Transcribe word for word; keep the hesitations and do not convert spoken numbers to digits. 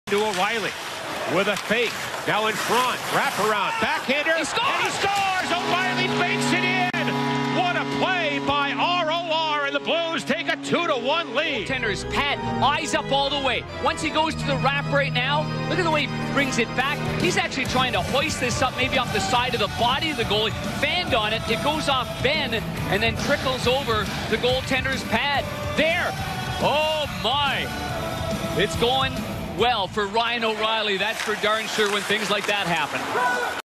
to O'Reilly with a fake. Now in front, wrap around, backhander, he scores! and he scores! O'Reilly baits it in! What a play by R O R, and the Blues take a two to one lead. Goaltender's Pat, eyes up all the way. Once he goes to the wrap right now, look at the way he brings it back. He's actually trying to hoist this up maybe off the side of the body of the goalie. Fanned on it, it goes off Ben, and then trickles over the goaltender's pad. There! Oh my! It's going well for Ryan O'Reilly. That's for darn sure when things like that happen.